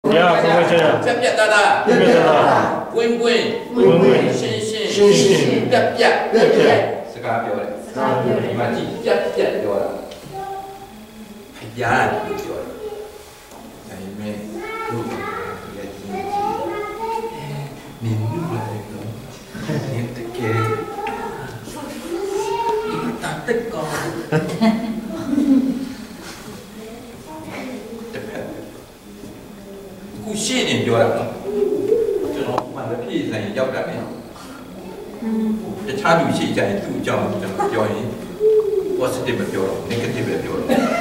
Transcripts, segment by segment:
呀，不会这样。 别别哒哒， 别别哒哒， 滚滚， 滚滚， 新新， 新新， 别别别别， 是噶表嘞， 是噶表嘞， 嘛记别别表啦，系呀就表啦，但系咩路也经济，你路来个，你得给，打得高。กูเชื่อเนี่ยเดียวแหละจนเรามันจะพี่ใส่ยาวแบบนี้จะชาดูชี้ใจดูจอมจะมาย่อยว่าสติแบบเดียวนี่ก็ที่แบบเดียว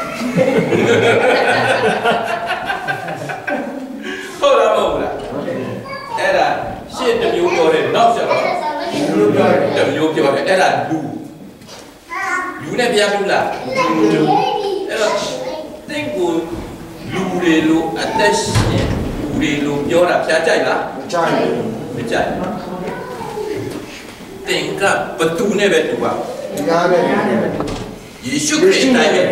เข้าแล้วมั้งล่ะเอ็ดอะเชื่อจะมีอยู่เลยนอกจากจะมีอยู่เลยเอ็ดอะดูอยู่ในพิจารณาดูเอ็ดอะติ้งกูดูเรื่องอัตชิดูเรื่องย้อนรับใจละไม่ใจติ้งกับประตูเนี่ยเป็นตัวเยซูคริสต์ได้เป็น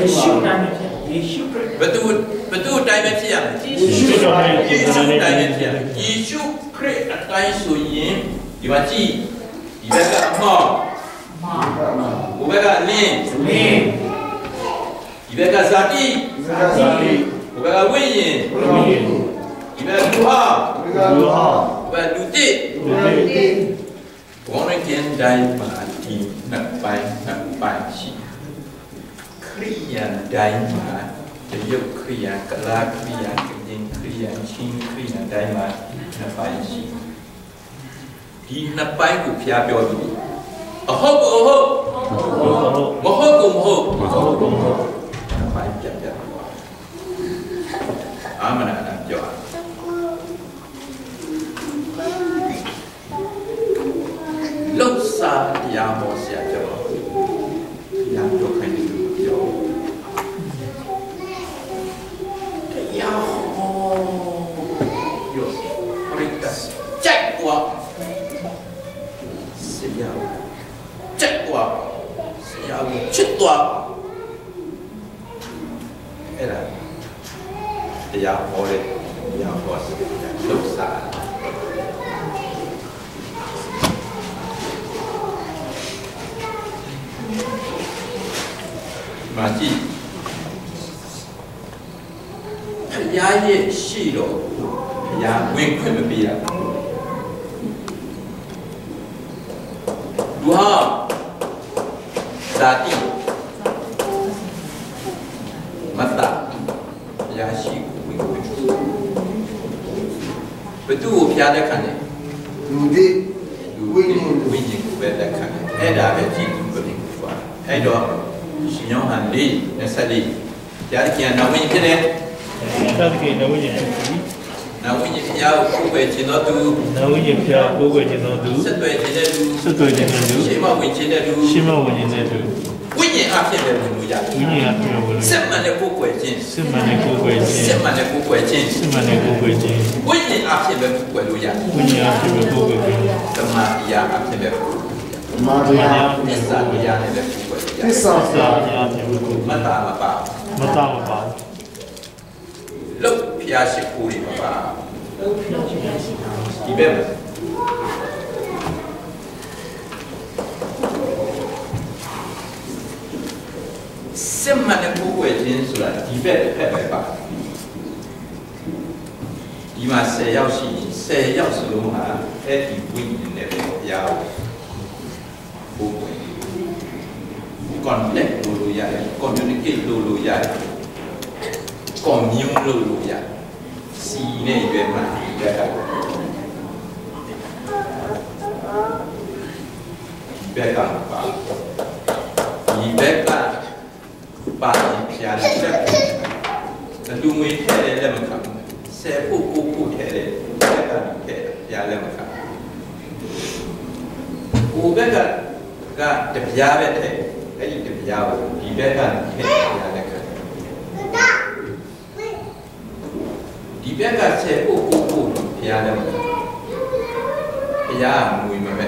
ประตูได้เป็นที่ยังเยซูได้เป็นที่ยังเยซูคริสต์ได้สุยินดีว่าจีดีแบบกับหม้อกูแบบกับลิ้นดีแบบกับสติกูแบบกับวิญญาณดีแบบกับลูกกูแบบลูกติวันนี้เกินได้มาที่นับไปชีคริยาได้มาจะยกคริยากลาคริยากยิงคริยาชิงคริยาได้มานับไปชีที่นับไปกูพยายามดูโอ้โหโอ้โหกูโอ้โหนับไปจับอามันอะไรจ้ะลูกสาวยามโมเสียจ้ะยามตัวใครดูจ้ะยามโอ้ยบริการแจ็คกว่าเสียแจ็คกว่าเสียชิดตัวเอ็ดอะยามโอ้เลยยามโอ้ลูกสาวมาจีพยาเยชีโรพยาเวงขึ้นมาปีละดูฮะสาติมัตตาพยาชีเวงขึ้นประตูพยาได้ขันเนี่ยดูดิวิญญาณกูเป็นได้ขันเนี่ยไอ้ดาเป็นจีนกูเป็นกูว่าไอ้ดอกရှင်ယောဟန်လေး24ရားသခင်နာဝိညာဉ်ဖြစ်တယ်သာသခင်နာဝိညာဉ်ဖြစ်ပြီနာဝိညာဉ်ဖျားကိုကိုယ်ပဲခြင်းတော်သူနာဝိညာဉ်ဖျားကိုယ်ပဲခြင်းတော်သူဆက်သွယ်ခြင်းတဲ့သူရှေးမဝင်ခြင်းတဲ့သူရှေးမဝင်ခြင်းတဲ့သူဝိညာဉ်အဖြစ်ပဲဝင်လို့ရတယ်ဝိညာဉ်အဖြစ်ပဲဝင်လို့စစ်မှန်တဲ့ကိုယ်ွယ်ခြင်းစစ်မှန်တဲ့ကိုယ်ွယ်ခြင်းစစ်မှန်တဲ့ကိုယ်ွယ်ခြင်းစစ်မှန်တဲ့ကိုယ်ွယ်ခြင်းဝိညာဉ်အဖြစ်ပဲကိုယ်ွယ်လို့ရတယ်ဝိညာဉ်အဖြစ်ပဲကိုယ်ွယ်ခြင်းဓမ္မတရားအဖြစ်ပဲမာယာသစ္စာတရားနဲ့လည်းကိုယ်ွယ်ရသစ္စာတရားနဲ့ကိုယ်မတ္တာမပါလုတ်ဖျားရှိခိုးတွေမပါဒီဘက်မှာစစ်မှန်တဲ့ကိုယ်ွယ်ခြင်းဆိုတာဒီဘက်တစ်ဖက်ပဲပါဒီမှာ10ယောက်ရှိရင်10ယောက်စလုံးဟာအဲ့ဒီဝိညာဉ်နဲ့ပဲတရားကိုယ်ွယ်connect လို့ရတယ် communicate လို့ရတယ် commune လို့ရတယ်စီနဲ့ရွယ်မှာဒီဘက်ကပါဒီဘက်ကပါပြရတယ်တဲ့တူငွေထဲတယ်လည်းမခံဘူးဆယ်ဖို့ကိုကိုထဲတယ်ဘက်ကထဲပြလည်းမခံဘူးဘက်ကတပြားပဲထဲအဲ့ဒီတရားကိုဒီဘက်ကထည့်ရတဲ့ခါဒီဘက်ကဆက်ဖို့ဘုရားလည်းဘုရားမွေမဲ့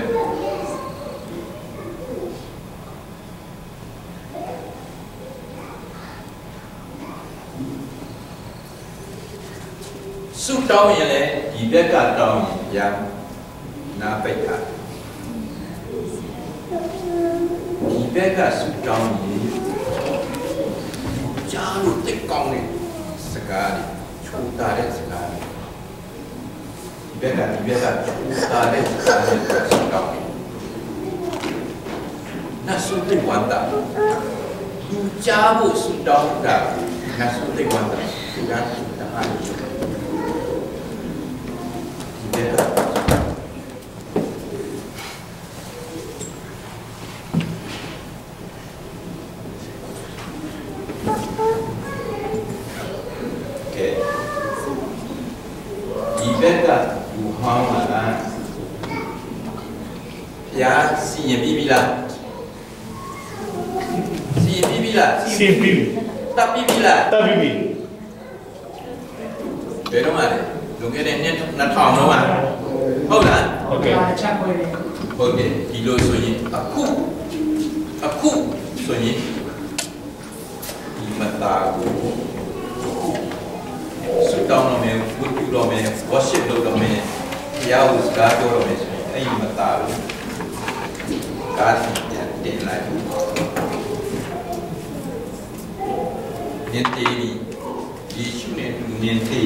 စสุดท้ายเลยดีเบกาตองยังน่าไปค่ะดีเบกาสุดท้ายจ้าลุติกองเนี่ยสกัดชูตาเด็กสกัดดีเบกาชูตาเด็กสกัดสุดท้ายน่าสุดที่วันตาดูจ้าบุสุดท้ายกันน่าสุดที่วันตาสุดท้ายสุดท้ายtapi belum ada. Mungkin ini nak tahu nama. Tahu tak? Okey. Okey. Kilo sunyi. Aku sunyi. Lima tahun. Sudah nama, buku nama, worship nama, ya usah nama. Lima tahun. Kasih dia lagi. Nanti Yesus nanti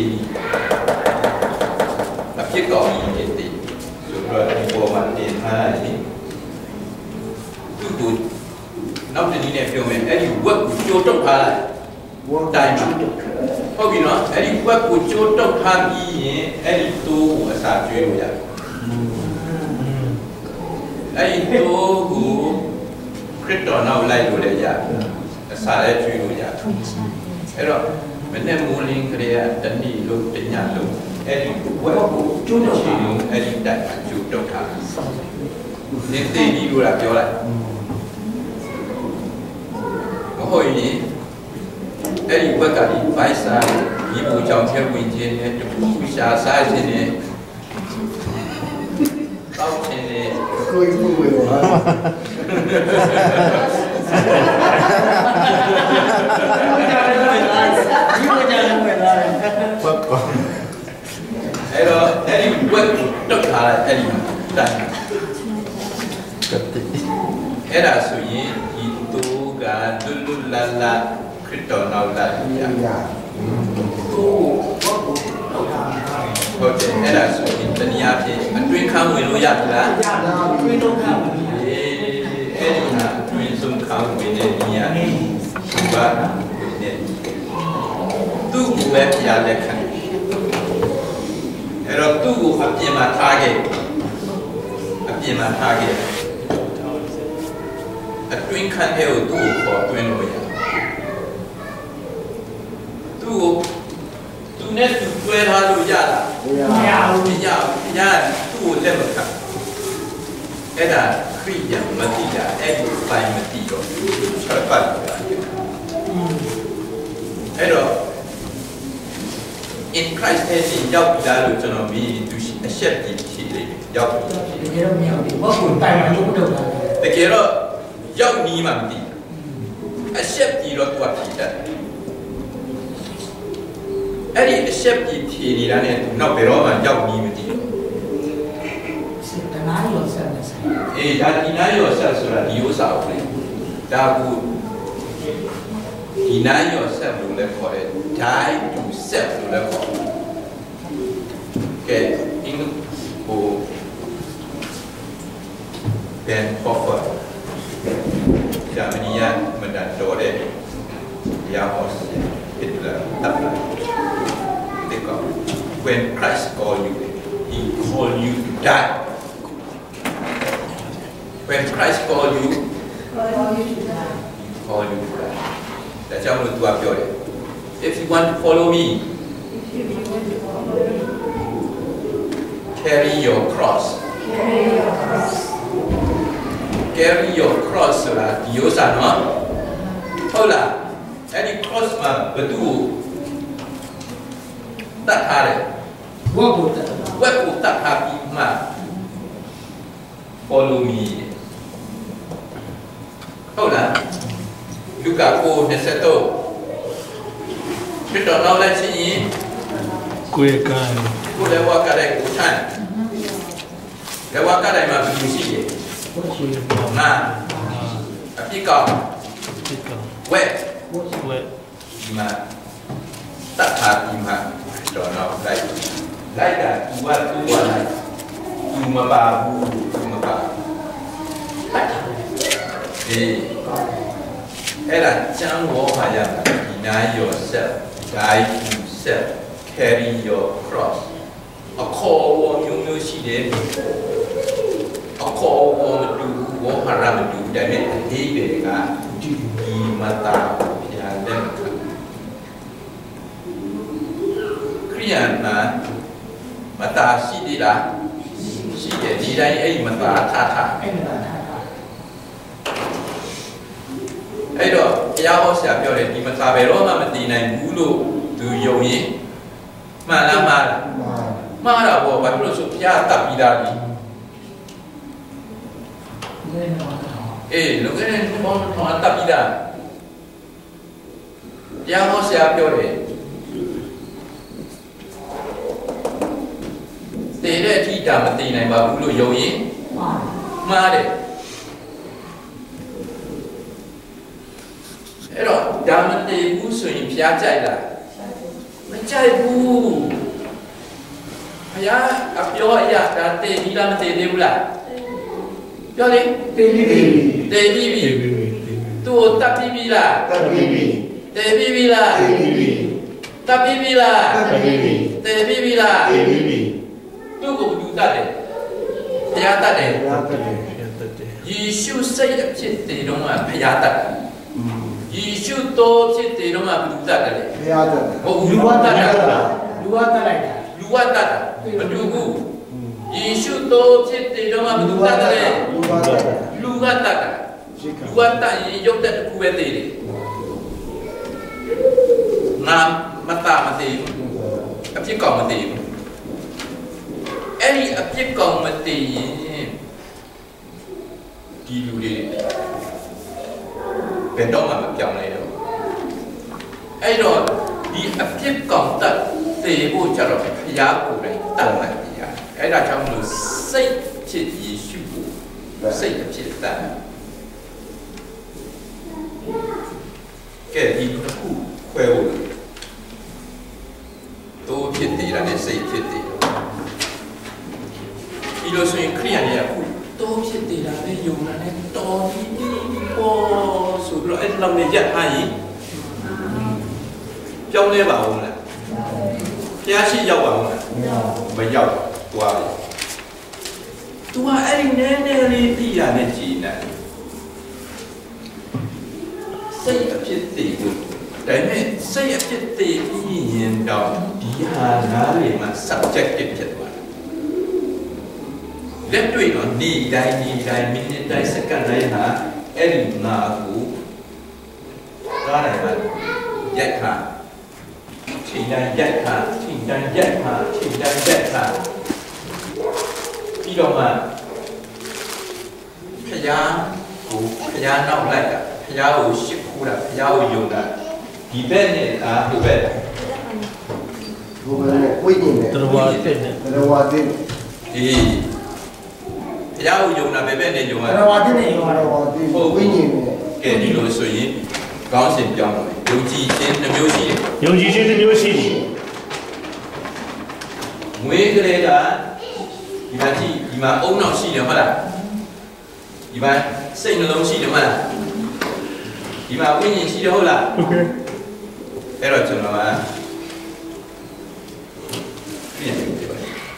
tapi kau nanti sudah dibuat mana ini tu năm này này film này anh vợ của châu trong hà đại mà không biết nó anh vợ của châu trong hà gì anh tu ở xã chơi rồi anh tu của Christo nào lại rồi đấy xã lại chơi rồi thế rồi mình em mua liên cái này đánh đi luôn đến nhà luôn em quay chú đâu chỉ luôn em đại chú trong thang nên tiền đi luôn là cho lại hồi nhỉ em quay cả đi phải xa đi bộ trong theo quyền trên này chụp xa xa trên này tao trên này coi không người quá Hello, Eddie, what? Don't call Eddie. Era suyi itu ga dulu lala krito naula ya. Oke, era suyi tania ke twin kamu itu ya lah. twin dong kamu. Eddie na twin sum kamu ini ya. Sebab ini. Tu gue ya lekan. Era tu gue apa yang target. Apa yang target. Twin kan heo tu for twin loya. Tu net tu twin halu ya la. Ya tu level kan. Era kriya mati ya, fly mati yo. Cepat. Era in Christ ini jauh dalam jono mi tu accept di jauh. Dekero Yang ni mandi, accept di lot buat kita. Eri accept di ni lah ni, nak beroman yang ni mandi. Deny yourself. Dah deny yourself sudah diusah oleh. Dah bu deny yourself boleh korek, die to self boleh korek. Okay, ini bu ben offer. Jamanian mendadore dia harus itulah apa dekor when Christ call you he call you to die when Christ call you he call you to die dah jauh lu tua piore if you want to follow me carry your cross carry your cross lah, diosa no. Tahu lah, any cross mah betul tak ada. Buat tak habis mah. Follow me. Tahu lah, juga aku neseto. Kita nak lah sini, ကိုယ်ကံကိုယ်လည်းဝါကတဲ့ကိုထိုင်လည်းဝါကတဲ့မှာဘယ်လိုရှိလဲကိုယ်ငါအပြစ်ကောင်းဒီကဝဲဝဲဒီမှာတတ်တာဒီမှာတော့လိုက်တာသူကသူ့ဘာလိုက်သူမပါဘူးသူမပါအေးအဲ့ဒါကျမ်းဝေါ်ပါရမှာ deny yourself die to self carry your cross အခေါ်ဝမျိုးရှိတယ်အခေါ်ဝမတူဝဟရမတူဒါပေမဲ့အသေးပဲကဒီမတာဖျားတဲ့ခရိယန်မှာမတာရှိသေးလားရှိတယ်ဒီတိုင်းအဲ့မတာထအဲ့တော့တရားဟောဆရာပြောတယ်ဒီမတာဘယ်တော့မှမတည်နိုင်ဘူးလို့သူယုံရင်မှန်လားမှားတာပေါ့ဘာဖြစ်လို့ဆိုဘုရားတတ်ပြီးသားပြီအေးလောကနဲ့ဘောင်းထောင်တတ်ပြီးသားတရားဟောဆရာပြောတယ်တည်တဲ့အထိတာမတည်နိုင်ပါဘူးလို့ယုံရင်မှားတယ်အဲ့တော့ဒါမတည်ဘူးဆိုရင်ဘုရားကြိုက်လားမကြိုက်ဘူးဘုရားအပြောအရာဒါတည်ပြီးလားမတည်သေးဘူးလားပြောလေတည်ပြီးပြီသူ့တတ်ပြီးပြီလားတည်ပြီးပြီလားတည်ပြီးပြီလားသူ့ကိုဘယ်သူတတ်တယ်ဘုရားတတ်တယ်ယေရှုစိတ်အဖြစ်တည်တော့မှဘုရားတတ်တယ်ယေရှုတော်ဖြစ်တည်တော့မှဘယ်သူတတ်တယ်ဘုရားတတ်တယ်ဟုတ်လူဝတတ်တာလူဝတတ်တာမတူဘူးယေရှုတော်ဖြစ်တည်တော့မှဘယ်သူတတ်တယ်လူကတတ်တာလူကတတ်ရင်ရုပ်တဲ့တစ်ခုပဲတည်တယ်နာမတမတည်အဖြစ်ကောင်းမတည်ဘူးအဲ့ဒီအဖြစ်ကောင်းမတည်ရင်ဒီလူတွေဘယ်တော့မှမပြောင်းလဲတော့အဲ့တော့ဒီအဖြစ်ကောင်းတတ်တည်ဖို့ကြတော့ဘုရားကိုယ်တိုင်တတ်မှတ်ရအဲ့ဒါကြောင့်မလို့စိတ်ဖြစ်ယေရှုကိုစိတ်အဖြစ်တတ်ကဲဒီတစ်ခုခွဲဖို့တို့ဖြစ်တည်တာနဲ့စိတ်ဖြစ်တည်ဒီလိုဆိုရင်ခရိယာတွေအခုတော့ဖြစ်တည်တာနဲ့ယုံတာနဲ့တော်ပြီးပေါ်ဆိုပြီးတော့အဲ့လောက်နဲ့ရက်ထားရင်ပြောင်းလဲပါဦးမလားဘုရားရှိရောက်ပါဦးမလားမရောက်သွားပြီသူကအဲ့ဒီနည်းနည်းလေးသိရတဲ့ကြည်နေစိတ်အဖြစ်တည်ကိုဒါပေမဲ့စိတ်အဖြစ်တည်ပြီးရင်တော့ဒီဟာနားလေမှာ subjective ဖြစ်သွားတယ်လက်တွေ့တော့ဒီတိုင်းမိနစ်တိုင်းစက္ကန့်တိုင်းဟာအဲ့ဒီနာကိုကားတိုင်းမှာရိုက်ခါချိန်တိုင်းရိုက်ခါချိန်တိုင်းရိုက်ခါချိန်တိုင်းရိုက်ခါပြီးတော့မှဖျားနောက်လိုက်တာဖျားကိုရှစ်ခိုးတာဖျားကိုယုံတာဒီဘက်နဲ့ဟိုဘက်ဝိညာဉ်နဲ့တော်ဝါတဲ့နဲ့တော်ဝါတဲ့အေးဖျားကိုယုံတာဘယ်ဘက်နဲ့ယုံတာတော်ဝါတဲ့နဲ့တော်ဝါတဲ့ဝိညာဉ်နဲ့ကဲဒီလိုဆိုရင်ကောင်းစဉ်ပြောင်းတယ်ယုံကြည်ခြင်းတစ်မျိုးရှိတယ်ယုံကြည်ခြင်းတစ်မျိုးရှိတယ်ငွေကလေးကဒီမှာကြည့်ဒီမှာအုံနောက်ရှိတယ်ဟုတ်လားဒီမှာစိတ်နှလုံးရှိတယ်ဟုတ်လားဒီမှာဝိညာဉ်ရှိတယ်ဟုတ်လားโอเคအဲ့တော့ကျွန်တော်ကပြင်ပြပါ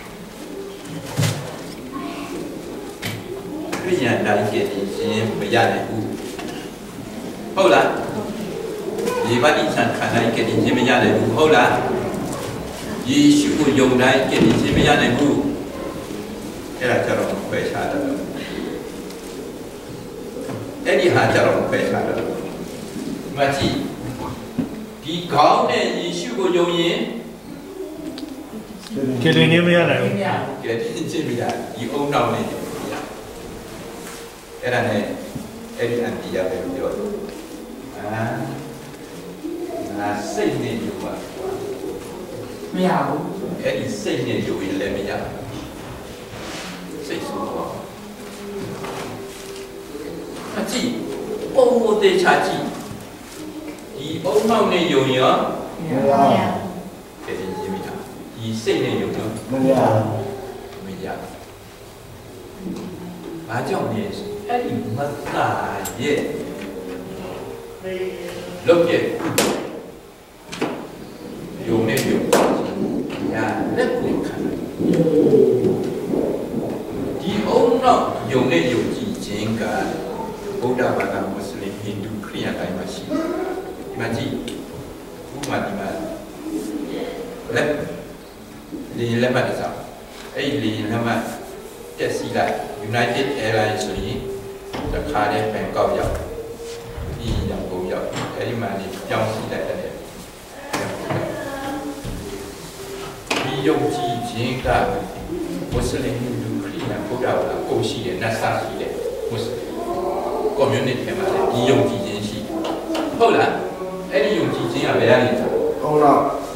ခရိယာတိုင်းကြည့်ရင်မရနိုင်ဘူးဟုတ်လားဒီဘာတိဆန်ခန္ဓာကြည့်ရင်မရနိုင်ဘူးဟုတ်လားယေရှုကိုယုံတိုင်းကြည့်ရင်မရနိုင်ဘူးအဲ့ဒါကြတော့ခွဲခြားတယ်အဲ့ဒီဟာကြတော့ခွဲခြားတယ်မကြည့်ဒီခေါင်းနဲ့ယေရှုကိုယုံရင်ကယ်တင်ခြင်းမရနိုင်ဘူးကယ်တင်ခြင်းမရဒီအုံနောက်နဲ့ယုံရအဲ့ဒါနဲ့အဲ့ဒီအန်တီရပဲပြောတယ်ငါစိတ်နဲ့ယုံပါမရဘူးစိတ်နဲ့ယုံရင်လည်းမရစိတ်ဆိုတော့အကြည့်ပုံမသေးချာကြည့်ဒီအုံနောက်နဲ့ယုံရောမရကဲရင်မရဒီစိတ်နဲ့ယုံရောမရဘာကြောင့်လဲအဲ့ဒီမသာရဲ့လုပ်ရဲ့ယုံနဲ့ယုံညာလက်ကိုခံဒီအုံနောက်ယုံနဲ့ယုံကြည်ခြင်းကဗုဒ္ဓဘာသာမွတ်စလင်ဟိန္ဒူခရစ်ယာန်တိုင်းမှာရှိတယ်ဒီမှာကြည့်ဥပမာဒီမှာလက်မှတ်စားအဲ့ဒီလက်မှတ်တက်စီလိုက် United Airlines ဆိုရင်တခါတည်းဘန်ကောက်ရောက်ပြီးရောက်ပုံရောက်အဲ့ဒီမှာနေကြောင်းစီလိုက်တဲ့ဒီယုံကြည်ခြင်းကမွတ်စလင်ဟိန္ဒူခရစ်ယာန်ဗုဒ္ဓဘာသာကိုရှိတဲ့နတ်စာရှိတဲ့မွတ်စလင် community မှာလည်းဒီယုံကြည်ခြင်းရှိဟုတ်လားအဲ့ဒီယုံကြည်ခြင်းကဘယ်ကနေလဲဟုတ်လား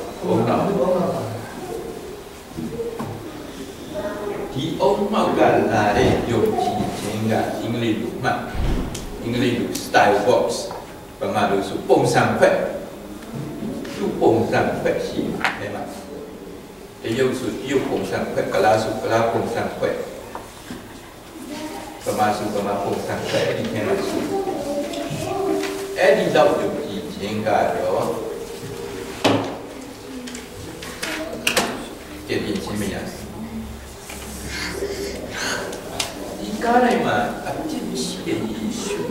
ဒီအုံမောက်ကလာတဲ့ယုံကြည်ခြင်းကအင်္ဂလိပ်လိုမှတ်အင်္ဂလိပ်လို style box ဗမာလိုဆိုပုံစံခွက်သူ့ပုံစံခွက်ရှိတယ်မှာတရုတ်ဆိုတရုတ်ပုံစံခွက်ကလားဆိုကလားပုံစံခွက်ဗမာဆိုဗမာပုံစံခွက်အဲ့ဒီထဲမှာရှိအဲ့ဒီတော့ယုံကြည်ခြင်းကတော့ကြည်ခြင်းမရဒီကားတိုင်းမှာအပြစ်မရှိတဲ့ယေရှု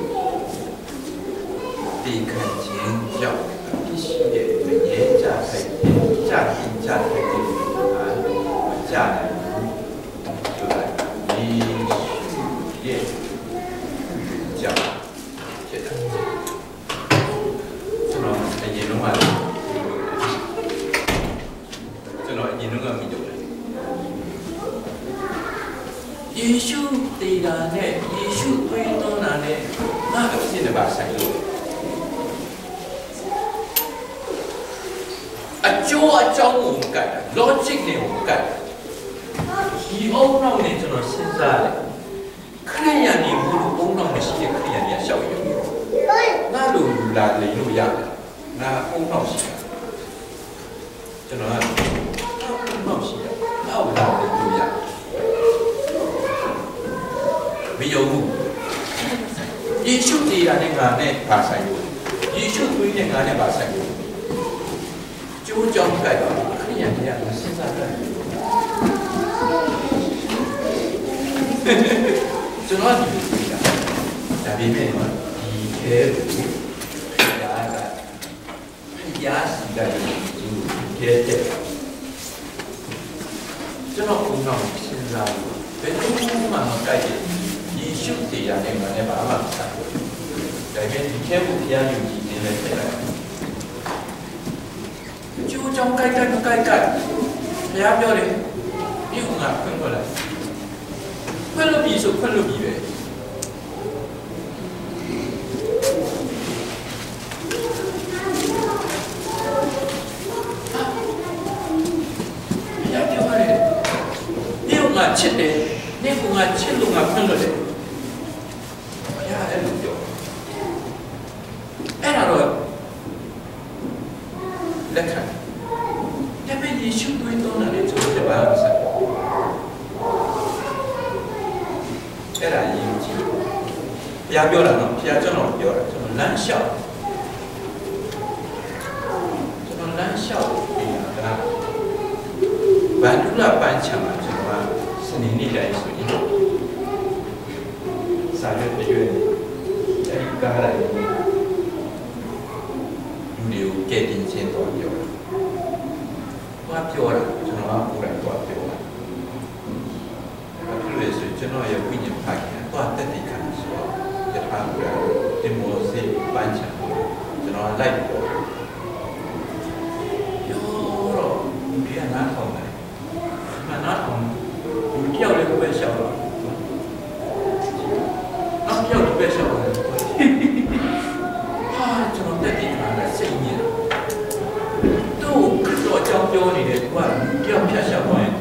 ဒီခံခြင်းကြောင့်အပြစ်ရှိတဲ့မရေကြဆိုင်ကြတင်ကြတဲ့ဒီမှာမကြနိုင်ဘူးဆိုတော့ယေရှုရဲ့ကြောင့်ဖြစ်တယ်ကျွန်တော်အရင်လုံးကမိတယ်ယေရှုတည်တာနဲ့ယေရှုသွေးသွန်းတာနဲ့ငါအဖြစ်နဲ့ပါဆိုင်လို့အကျိုးအကြောင်းကိုမကတ်တာ logic နဲ့ကိုမကတ်တာဒီအုံနောက်နဲ့ကျွန်တော်စဉ်းစားတယ်ခရိယာန်ကြီးဘုလိုအုံနောက်မရှိတဲ့ခရိယာန်ကြီးရှောက်ရုံငါလိုလူလာလိလို့ရတယ်ငါအုံနောက်ရှိတာကျွန်တော်ကအုံနောက်ရှိတာငါ့ကိုလာလိလို့ရတယ်မယုံဘူးယေရှုတည်တာနဲ့ငါနဲ့ပါဆိုင်လို့ယေရှုသွေးနဲ့ငါနဲ့ပါဆိုင်လို့ကျိုးကြောင်းကြိုက်တော့ခရိယာန်ကြီးကစဉ်းစားတယ်ကျွန်တော်ဒီလိုပြောတာဒါပေမဲ့ဒီခဲကိုရားစီကဒီခဲတဲ့ကျွန်တော်ဘုံတော့စဉ်းစားလို့ဘယ်လိုမှမကြိုက်ဘူးယေရှုတရားနဲ့မှလည်းဘာမှမဆိုင်ဘူးဒါပေမဲ့ဒီခဲကိုဘုရားယုံကြည်နေတယ်ဖြစ်တယ်ကျိုးကြောင့်ကြိုက်ဘုရားပြောတယ်ဒီကငါဖွင့်ပေါ်လာဖွင့်လို့ပြီးဆိုဖွင့်လို့ပြီးပဲချစ်တယ်နေကငါချစ်လို့ငါဖွင့်လို့တယ်ဘုရားအဲ့လိုပြောအဲ့ဒါတော့လက်ခံဒါပေမဲ့ယေရှုသွေးသွန်းတာလေကျွန်တော်ဘာလို့ဆက်အဲ့ဒါယဉ်ကျေးဘုရားပြောတာနော်ဘုရားကျွန်တော်ပြောတာကျွန်တော်လမ်းလျှောက်ပြီးတာကဗန္ဓုလပန်းချမှာကျွန်တော်စနေနေ့တိုင်းဆိုရင်စာရွက်တွေအဲ့ဒီကားလိုက်လူတွေကိုကဲတင်ခြင်းတော့ပြောတာဘာပြောတာကျွန်တော်ကပူတယ်တော့ပြောတာဘာလို့လဲဆိုကျွန်တော်ရဲ့ဝိညာဉ်ဖိုက်တော့တက်တည်ခံဆိုတော့ယထာပူတယ်ဒီမောစေပန်းချကျွန်တော်လိုက်ပြောတော့ဒီကနားထောင်တယ်နားထောင်လူတယောက်လည်းပဲရှောက်တော့နောက်တယောက်လည်းပဲရှောက်တယ်ဟာကျွန်တော်တက်တည်ခံတာစိတ်ညစ်တော့ခရစ်တော်အကြောင်းပြောနေတယ်ကွာလူတယောက်ဖြတ်ရှောက်သွားရင်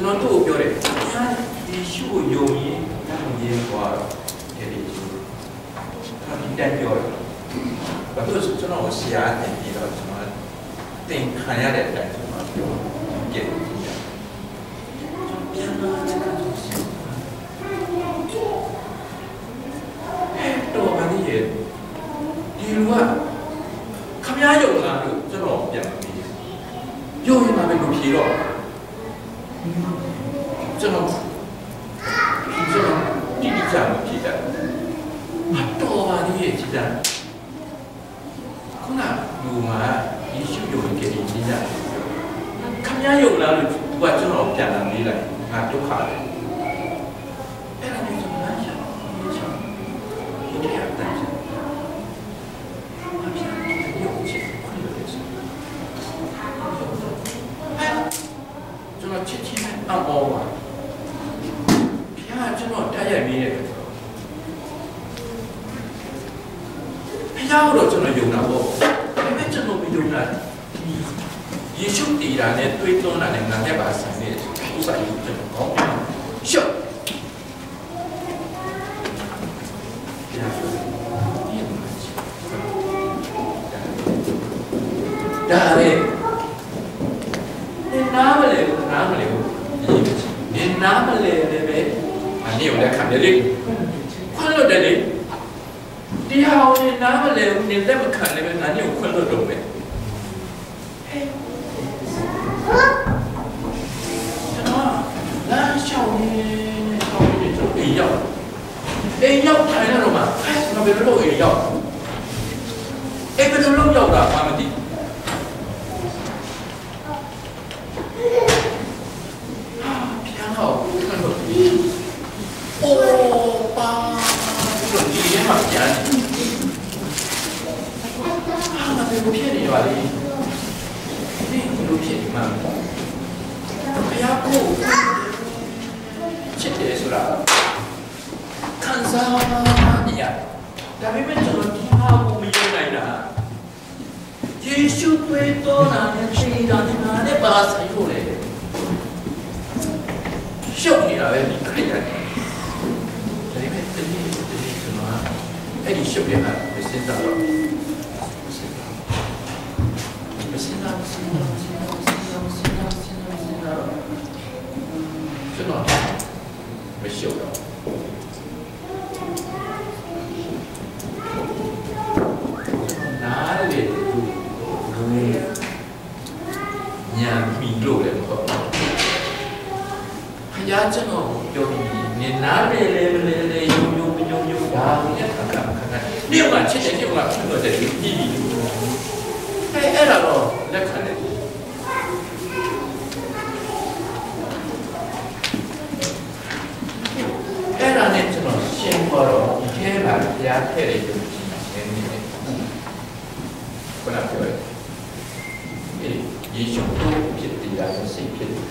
ကျွန်တော်တို့ပြောတယ်ဒီရှုကိုယုံရင်တောင်းရင်ဟောတယ်ဒီတန်ပြောတယ်ဘာလို့ကျွန်တော်ဆရာတင်ပြီးတော့ကျွန်တော်တင်ခံရတဲ့အတိုင်းကျွန်တော်ပြောကြည့်ပြန်လာတဲ့ကတော့ဘာလို့ရဲ့ဒီလူကခမည်းရုံလားလို့ကျွန်တော်ပြန်ပြီးယုံရင်မှပဲလို့ဖြေတော့ကျွန်တော်ဒီကြမ်းဖြေတယ်မတော်ပါသေးရဲ့ကြည်တာခုနလူမှာယေရှုယုံကြည်ခြင်းကြခမည်းရုံလားလို့သူကကျွန်တော်ပြန်လာနေလိုက်ငါဒုက္ခတယ်အဲ့ဒါမျိုးကျွန်တော်လည်းရှာဒီရတဲ့ချစ်ချင်းအမောပါဘုရားကျွန်တော်တိုက်ရိုက်ပြီးတယ်ဘုရားတော့ကျွန်တော်ယုံတာပေါ့ဒါပေမဲ့ကျွန်တော်မယုံတာယေရှုတည်တာနဲ့တွေ့သွန်းတာနဲ့ငါနဲ့ပါဆိုင်နေဥစ္စာယူကျွန်တော်ကောင်းရှုပ်ဒါလေနားမလဲဘူးနားမလဲဘူးဒီနားမလဲလည်းပဲအနည်းဦးလည်းခံတယ်လေခွန်းလို့တယ်လေဒီဟာကိုနားမလဲဘူးနေလက်မခံလည်းပဲအနည်းဦးခွန်းလို့တော့ပဲကျွန်တော်လမ်းလျှောက်နေကျွန်တော်အိမ်ရောက်ထိုင်ရတော့မှကျွန်တော်ဘယ်လိုလုပ်အိမ်ရောက်ဘယ်လိုလုပ်ရောက်တာမှမသိโอ้ป้าหลงดีเนี่ยมาเสียมันเป็นรูปเพี้ยนนี่วะนี่รูปเพี้ยนมากพยากูชิดเดสุระคันซาเนี่ยแต่ไม่เป็นจนที่พากูมีอยู่ไหนนะเยซูตัวโตนะเนี่ยชีดานะเนี่ยบาสอยู่เลยရှုပ်နေတာပဲဒီခရစ်ယာန်ဒါပေမဲ့တနည်းကျွန်တော်အဲ့ဒီရှုပ်နေတာမစင်တာတော့မစင်တာကျွန်တော်မရှုပ်တော့နားလေညာမီလို့လည်းမဟုတ်ဘုရားကျွန်တော်ပြောပြီးနေနားလေယုံဒါနဲ့ခက်ဒီမှာချစ်တဲ့ဒီမှာဖြစ်တော့တဲ့ဒီအဲ့ဒါတော့လက်ခံတယ်အဲ့ဒါနဲ့ကျွန်တော်ရှင်းပေါ်တော့ဒီထဲမှာဘုရားထည့်တဲ့ယုံကြည်နေခုနပြောတယ်ယေရှုကိုဖြစ်တည်တာစိတ်ဖြစ်တယ်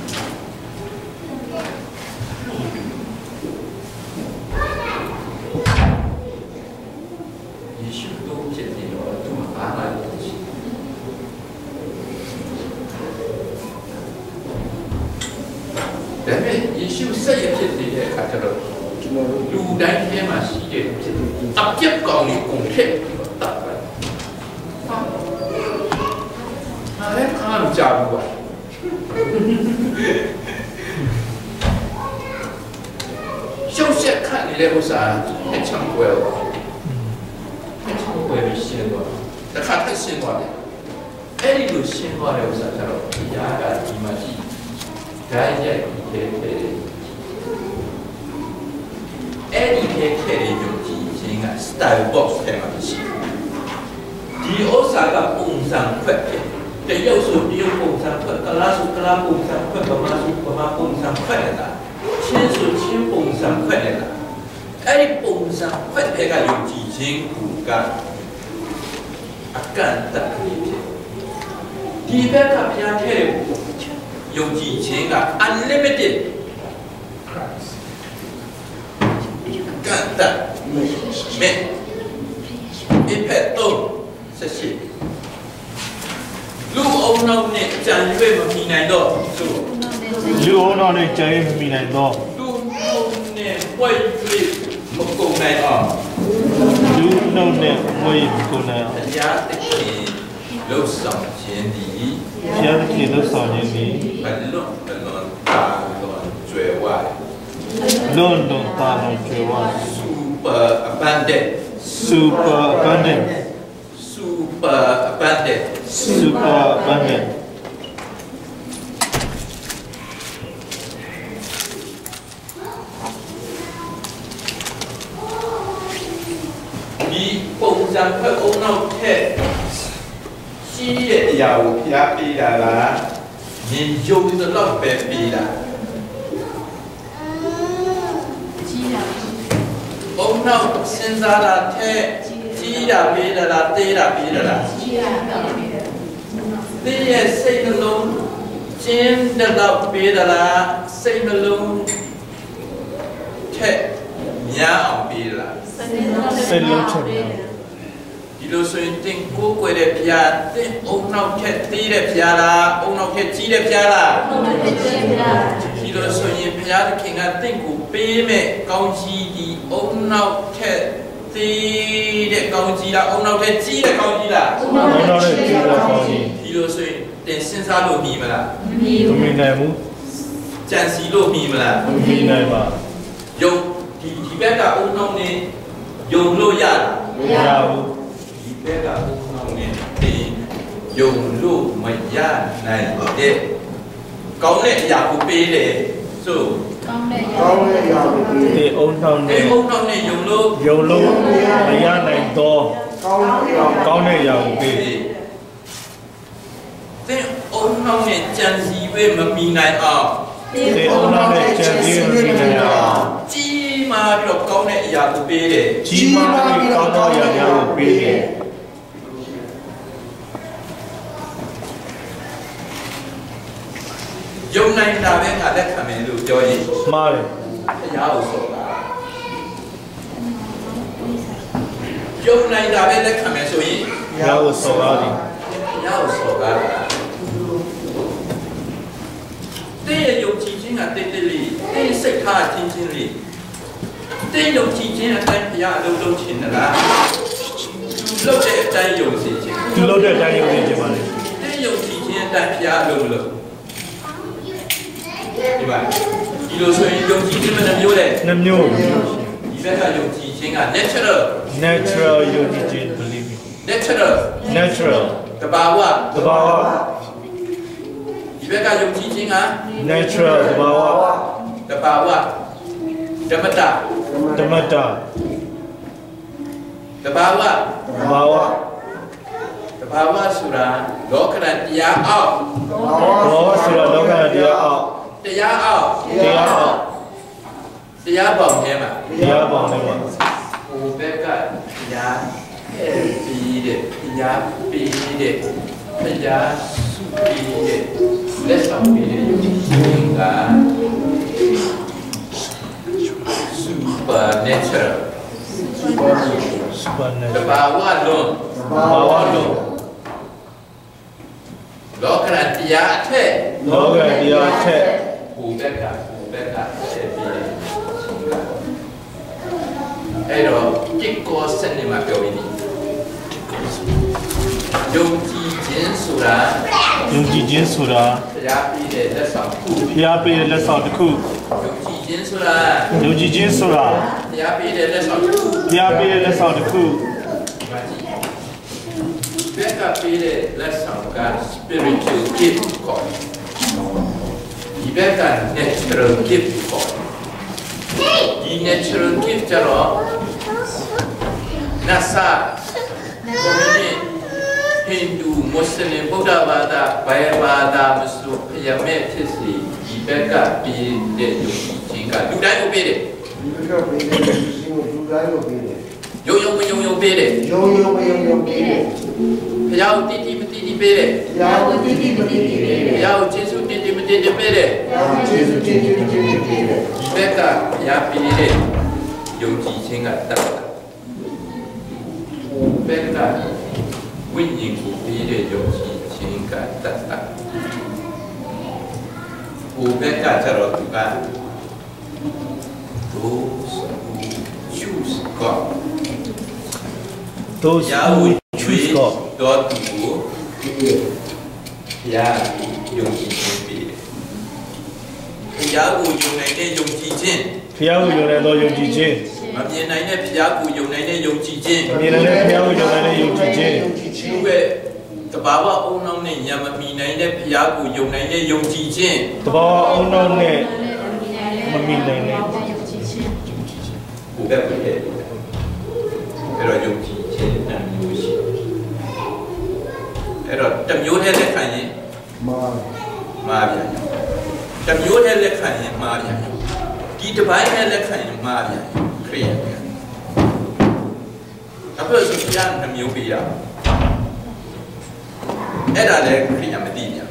ဒါပေမဲ့ယေရှုဆက်ရဖြစ်တဲ့အခါကျတော့လူတိုင်းထဲမှာရှိတဲ့အပြစ်ကောင်ကိုကုန်ထည့်ပြီးတော့တတ်တယ်။ဟာလည်းခါမကြောက်ဘူးကွာ။ရှုပ်ရှက်ခတ်နေတဲ့ဥစ္စာအချမ်းပွဲတော့အချမ်းပွဲပြီးရှင်းသွား။တစ်ခါထပ်ရှင်းသွားတယ်။အဲ့ဒီလိုရှင်းသွားတဲ့ဥစ္စာကျတော့ဒီဟာကဒီမှာရှိဒါရိုက်ခဲ့တယ်အဲ့ဒီခဲ့တဲ့ယုံကြည်ခြင်းက style box ထဲမှာရှိဒီဥစ္စာကပုံစံခွက်တယ်တရုပ်ဆိုတရုပ်ပုံစံခွက်ကလားဆိုကလားပုံစံခွက်ဗမာဆိုဗမာပုံစံခွက်နေတာချင်းဆိုချင်းပုံစံခွက်နေတာအဲ့ဒီပုံစံခွက်တွေကယုံကြည်ခြင်းကအကန့်အသတ်ဖြစ်ဒီဘက်ကဘုရားထဲယုံကြည်ခြင်းက unlimited Christ ကတ္တမေအဖက်တော့ဆက်ရှိလူအုံနောက်နဲ့ကြံရွေးမမြင်နိုင်တော့ဆိုလူအောင်တော်နဲ့ကြိုင်မိနိုင်တော့လူနဲ့ဝိုက်ပြီးမကုန်နိုင်အောင်လူနှုတ်နဲ့ဝေးကိုနိုင်အောင်တရားသခင်လှုပ်ဆောင်ခြင်းသည်ဘုရားသခင်လှုပ်ဆောင်ခြင်းသည်ဘလွန်တာလွန်ကျွယ်ဝလွန်လွန်တာလွန်ကျွယ်ဝ super abundant super abundant super abundant super abundant ဒီပုံစံဖက်အုံနောက်ထက်ရှိရဲ့အရာကိုဖျားပေးတာလားမြင်ကြုံတော့ပဲပေးတာအုံနောက်စဉ်းစားတာထက်ကြီးတာပေးတာလားတေးတာပေးတာလားကြီးတာပေးတာတေးရဲ့စိတ်နှလုံးကျင်းတော့ပေးတာလားစိတ်နှလုံးထက်များအောင်ပေးတာလားစိတ်လုံးချက်များဒီလိုဆိုရင်တင်ကိုယ်ွယ်တဲ့ဖျားတင်အုံနောက်ထက်သေးတဲ့ဖျားလားအုံနောက်ထက်ကြီးတဲ့ဖျားလားအုံနောက်ထက်ကြီးတဲ့ဖျားဒီလိုဆိုရင်ဖျားသခင်ကတင့်ကိုပေးမဲ့ကောင်းကြီးဒီအုံနောက်ထက်သေးတဲ့ကောင်းကြီးလားအုံနောက်ထက်ကြီးတဲ့ကောင်းကြီးလားအုံနောက်ထက်ကြီးတဲ့ကောင်းကြီးဒီလိုဆိုရင်တင်စဉ်းစားလို့မြည်မလားမမြင်နိုင်ဘူးကြံစီလို့မြည်မလားမမြင်နိုင်ပါယုံဒီဘက်ကအုံနောက်နဲ့ယုံလို့ရလားမရဘူးဒီဘက်ကအုံနောက်နဲ့တင်ယုံလို့မရနိုင်တဲ့ကောင်းတဲ့အရာကိုပေးတယ်ဆိုကောင်းတဲ့အရာကိုပေးတယ်ဒီအုံနောက်နဲ့အုံနောက်နဲ့ယုံလို့မရနိုင်တော့ကောင်းတဲ့အရာကိုပေးတယ်တင်အုံနောက်နဲ့ကြံစီဝဲမမီနိုင်အောင်ဒီအုံနောက်နဲ့ကြံစီမမီနိုင်အောင်ကြီးမားပြီးတော့ကောင်းတဲ့အရာကိုပေးတယ်ကြီးမားပြီးကောင်းတဲ့အရာကိုပေးတယ်ယုံနိုင်တာပဲငါလက်ခံမယ်လို့ပြောရင်မှားတယ်တရားကိုဆိုတာယုံနိုင်တာပဲလက်ခံမယ်ဆိုရင်တရားကိုဆိုတာတယ်တရားကိုဆိုတာတဲ့ယုံကြည်ခြင်းကတိတ်တိတ်လေးတဲ့စိတ်ထားချင်းချင်းလေးတဲ့ယုံကြည်ခြင်းအတိုင်းဘုရားအလုံးလုံးခြင်းလားလုပ်တဲ့အတိုင်းယုံကြည်ခြင်းသူလုပ်တဲ့အတိုင်းယုံကြည်ခြင်းပါလေတဲ့ယုံကြည်ခြင်းအတိုင်းဘုရားအလုံးလုံးဒီပါဒီလိုဆိုရင်ယုံကြည်ခြင်းနဲ့မျိုးလေနှမျိုးဒီဘက်ကယုံကြည်ခြင်းက natural ယုံကြည်ခြင်း believing natural တဘာဝဒီဘက်ကယုံကြည်ခြင်းက natural တဘာဝဓမ္မတာတဘာဝဆိုတာလောကရန်တရားအောက်ဆိုတာလောကရန်တရားအောက်တရားပေါင်းထဲမှာဟိုဘက်ကတရားပြီးတဲ့တရားပြီးတဲ့တရားစုပြီးတဲ့လက်ဆောင်ပြီးတဲ့ယုံကြည်ခြင်းက supernatural တဘာဝလုံးလောကရန်တရားအထက်ဟိုဘက်ကထည့်ပြီးတယ်အဲ့တော့ကိကောစနေမှာပြောပြီးယုံကြည်ခြင်းဆိုတာဘုရားပေးတဲ့လက်ဆောင်တစ်ခုယုံကြည်ခြင်းဆိုတာဘုရားပေးတဲ့လက်ဆောင်တစ်ခုဘက်ကပေးတဲ့လက်ဆောင်က spiritual gift ခေါ်ဒီဘက်က natural gift ခေါ်ဒီ natural gift ကျတော့ NASA ဟိန္ဒူမွတ်စလင်ဗုဒ္ဓဘာသာဘိုင်ဘာသာမဆိုဖျက်မဲ့ဖြစ်စီဒီဘက်ကပေးတဲ့ယုံကြည်ခြင်းကလူတိုင်းကိုပေးတယ်ယုံပေးတယ်ပေးတယ်ဘုရားကိုတည်တည်မတည်တည်ပေးတယ်ဘုရားကိုကျေးဇူးတည်တည်မတည်တည်ပေးတယ်ဒီဘက်ကဘုရားပေးတဲ့ယုံကြည်ခြင်းကတတ်တာဘက်ကဝိညာဉ်ကိုပေးတဲ့ယုံကြည်ခြင်းကတတ်တာဝ Bubeka Charotuka. Those who choose God. Those who choose God. God to Ya Yung Chi. Ya Wu Yung Nai Yung Chi Chin. Phia Wu Yung Nai Yung Chi Chin. Mà miền này nè Phia Wu Yung Nai Yung Chi Chin. Miền này Phia Wu Yung Nai Yung Chi Chin. Chú về tập báo ông nông này nhà mà miền này nè Phia Wu Yung Nai Yung Chi Chin. Tập báo ông nông này mà miền này này. Cụ bé cụ bé. Cái rồi Yung Chi Chin là nhiều gì. Cái rồi trầm yếu thế là cái gì? Ma vậy. Trầm yếu thế là cái gì? Ma vậy. Kỳ tập bài thế là cái gì? Ma vậy. Kaya. Apa sekian trầm yếu bây giờ? Cái đó là cái nhà mình đi nhá.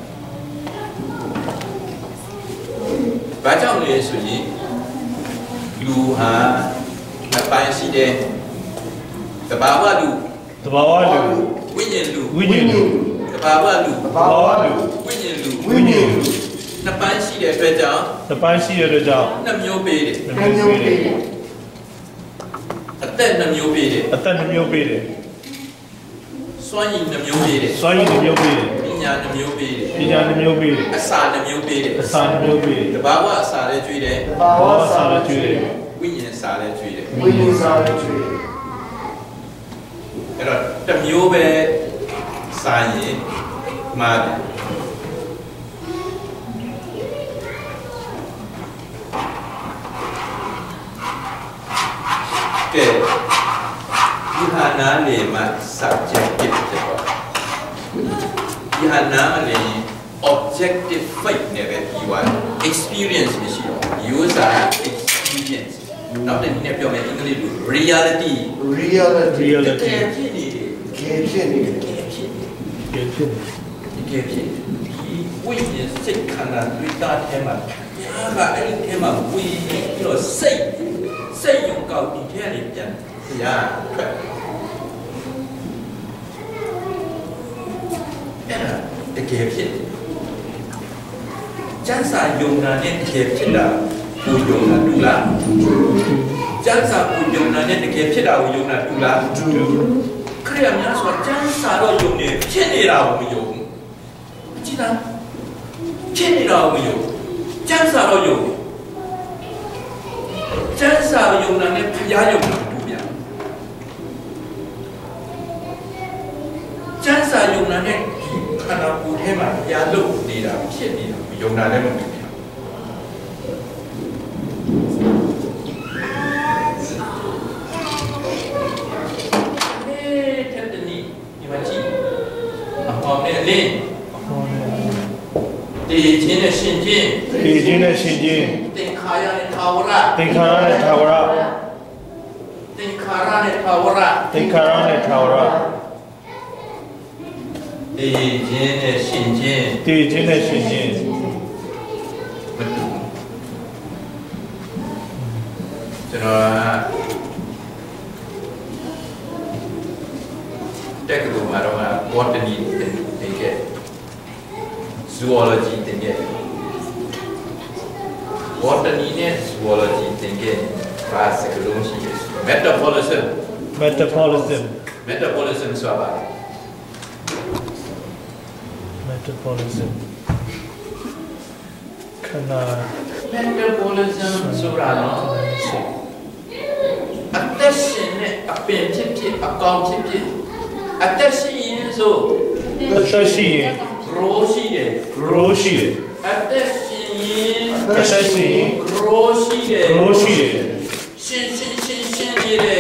Và trong này suy nghĩ, lu ha, là bài gì đây? Tập báo lu, Tập báo lu, quy nhiên lu, tập báo lu, quy nhiên lu, là bài gì đây bây giờ? Tập bài gì đây giờ? Năm nhiêu bề đấy? Tên năm nhiêu bề đấy? Tên năm nhiêu bề đấy? Xoay nhìn năm nhiêu bề đấy? Xoay nhìn năm nhiêu bề đấy? Nhà năm nhiêu bề đấy? Nhà năm nhiêu bề đấy? Sa năm nhiêu bề đấy? Sa năm nhiêu bề đấy? Tập báo sa để truy đấy? Tập báo sa để truy đấy? Quy nhiên sa để truy đấy? Quy nhiên sa để truy. Cái đó năm nhiêu bề sa gì mà cái Ihana le mà subjective thế quoi. Ihana le objective faith này về iwan experience mới gì đó. Use experience. Nó là những cái biểu hiện reality. Reality. Cái quy nhiên sinh khả năng đối ta thêm mà nhà cái thêm mà quy nhiên nó xây dụng cầu thì thế này chẳng ya cái kế hoạch chẳng sao dùng là nên kế hoạch là u dùng là đủ là chẳng sao u dùng là nên kế hoạch là u dùng là đủ là 그래야 면서 짠사로 용네 캔이라고 용 지난 캔이라고 용 짠사로 용 짠사로 용나네 파야 용나 누구야 짠사 용나네 하나 부해만 야도 니라 캔이라 용나네 뭐 lên thì chính là sinh viên tình khai ra để thao ra tình khai ra thì chính là sinh viên cho nó cái cái mà đó là botany tình cái zoology tình cái botany này zoology tình cái và sẽ cái东西metabolism sao vậy metabolism metabolism sao ra nó attention này append chip account chip attention so attention groshi attention groshi shin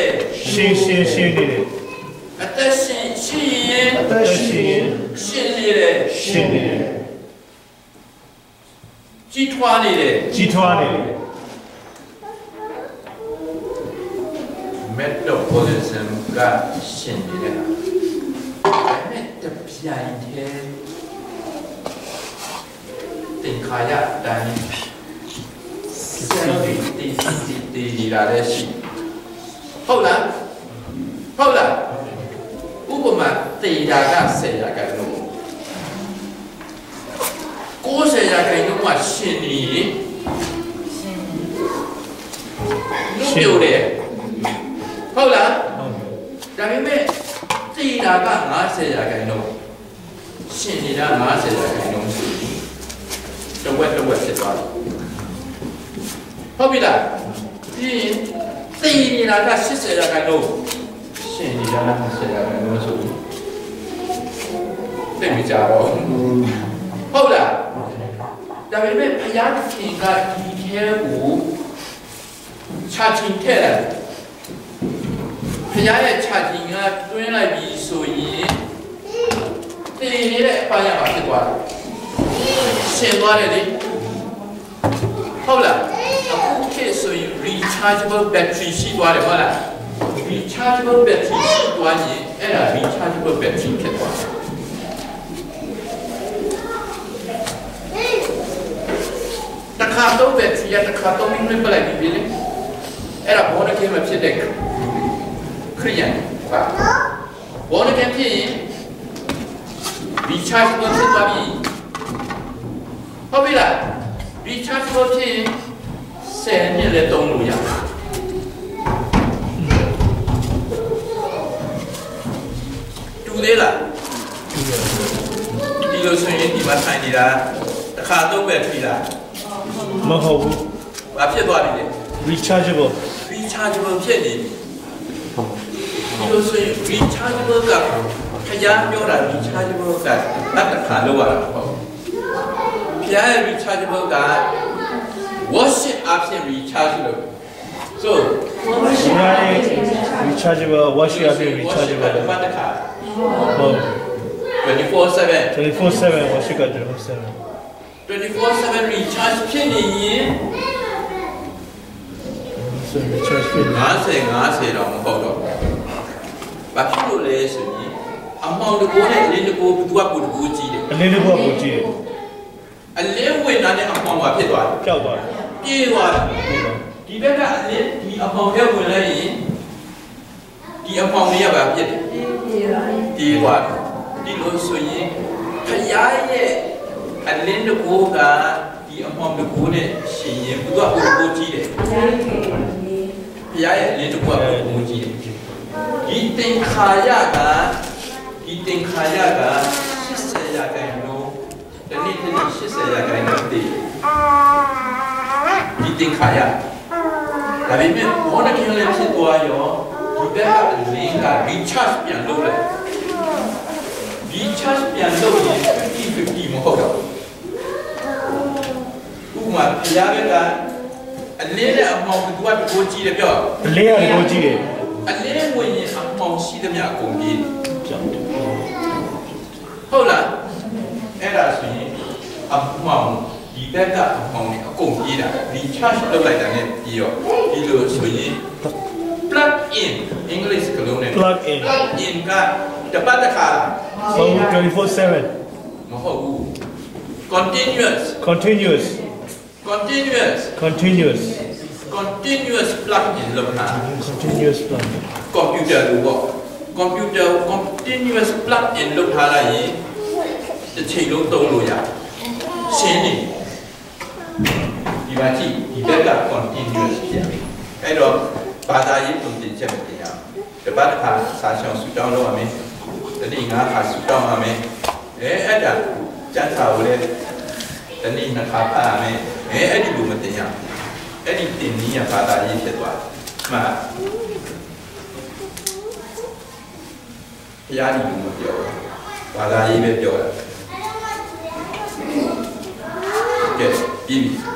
metabolism ka shin tình khai ra đây thì là đây gì hậu là ú mà thì là cái sẽ là cái nụ cố 90ရာခိုင်နှုန်းကရှင်နေလူပြောတယ်ဟုတ်လားဒါပေမဲ့သိတာက90ရာခိုင်နှုန်းရှင်နေတာ90ရာခိုင်နှုန်းဆိုပြီးတဝက်ဖြစ်သွားတယ်ဟုတ်ပြီလားပြီးရင်သိနေတာက80ရာခိုင်နှုန်းရှင်နေတာ90ရာခိုင်နှုန်းဆိုပြီးသိမကြတော့ဟုတ်လားဒါပေမဲ့ဘုရားခင်ကဒီထဲကိုခြာချင်းထည့်တယ်ဘုရားရဲ့ခြာချင်းကတွင်းလိုက်ပြီးဆိုရင်တည်နေတဲ့အပိုင်းမှာဖြစ်သွားတယ်ရှင်သွားတယ်လေဟုတ်လားအခုခေတ်ဆိုရင် rechargeable battery ရှိသွားတယ်ဟုတ်လား rechargeable battery ရှိသွားရင်အဲ့ဒါ rechargeable battery ဖြစ်သွားတယ်တခါတော့ battery ရတခါတော့မင်းမပလိုက်ပြီလေအဲ့ဒါဘောနကဲမှာဖြစ်တဲ့ခရိယာပါဘောနကဲဖြစ်ရင် rechargeable ဖြစ်သွားပြီဟုတ်ပြီလား rechargeable ဖြစ်ရင်10နှစ်လည်းသုံးလို့ရတယ်တူသေးလားဒီလိုဆိုရင်ဒီမှာထိုင်နေတာတခါတော့ battery လားမဟုတ်ဘူးဘာဖြစ်သွားပြီလဲ rechargeable ဖြစ်နေပြီဒီလိုဆိုရင် rechargeable ကခရားပြောတာ rechargeable ကတစ်ခါလောက်ရတာပေါ့ခရားရဲ့ rechargeable က worship option recharge လို့ so rechargeable worship option rechargeable ဘာတစ်ခါဟုတ် 24/7 worship က 24/7 recharge ဖြစ်နေရင်50တော့မဟုတ်တော့ဘာဖြစ်လို့လဲဆိုရင်အမောင်တကိုးနဲ့အလင်းတကိုးဘယ်သူကပိုတကိုးကြီးတယ်အလင်းတကိုးကပိုကြီးတယ်အလင်းဝင်တာနဲ့အမောင်ကဖြစ်သွားတယ်ပျောက်သွားတယ်ပြေးသွားတယ်ဒီဘက်ကအလင်းဒီအမောင်ရဲ့ဝင်လိုက်ရင်ဒီအမောင်လေးကဘာဖြစ်တယ်ပြေးသွားတယ်ဒီလိုဆိုရင်ခရားရဲ့အလင်းတကိုးကဒီအမောင်တကိုးနဲ့ရှင်ရင်ဘယ်သူကပိုတကိုးကြီးတယ်ဘုရားရဲ့အလင်းတကူကပုံကြီးတယ်ဒီသင်္ခါရက80ရာခိုင်နှုန်းတနည်း80ရာခိုင်နှုန်းတည်ဒီသင်္ခါရဒါပေမဲ့ဘောနကင်းလည်းဖြစ်သွားရောဒီဘက်ကအလင်းက recharge ပြန်လုပ်လိုက် recharge ပြန်လုပ်ရင်50/50မဟုတ်တော့ဥပမာဘုရားကအလင်းနဲ့အမောင်ကသူကတကိုးကြီးတယ်ပြောအလင်းကတကိုးကြီးတယ်အလင်းဝင်ရင်အမောင်ရှိသမျှအကုန်ကြီးဟုတ်လားအဲ့ဒါဆိုရင်အမောင်ဒီဘက်ကအမောင်နဲ့အကုန်ကြီးတာ recharge လုပ်လိုက်တာနဲ့ပြီးတော့ဒီလိုဆိုရင် plug in English ကလုံးနဲ့ plug in ကတပတ်တစ်ခါလား 24/7 မဟုတ်ဘူး continuous plug in လုပ်တာ continuous plug computer လို့ပေါ့ computer continuous plug in လုပ်ထားလိုက်ရင်တစ်ချိန်လုံးသုံးလို့ရရှင်းနေဒီမှာကြည့်ဒီဘက်က continuous ဖြစ်တယ်အဲ့တော့ဘာသာရေးပုံတင်ချက်မတင်ရဘူးတပတ်တစ်ခါစာရှောင်ဆူတောင်းလုပ်ရမယ်တနေ့9ခါဆူတောင်းရမယ်အဲ့ဒါကျန်စာကိုလည်းတနေ့2ခါဖတ်ရမယ်အဲ့ဒီလိုမတင်ရအဲ့ဒီတင်နည်းကဘာသာရေးဖြစ်သွားတယ်မှန်ဘုရားဒီလိုမပြောဘာသာရေးပဲပြောတာကဲပြီးပြီ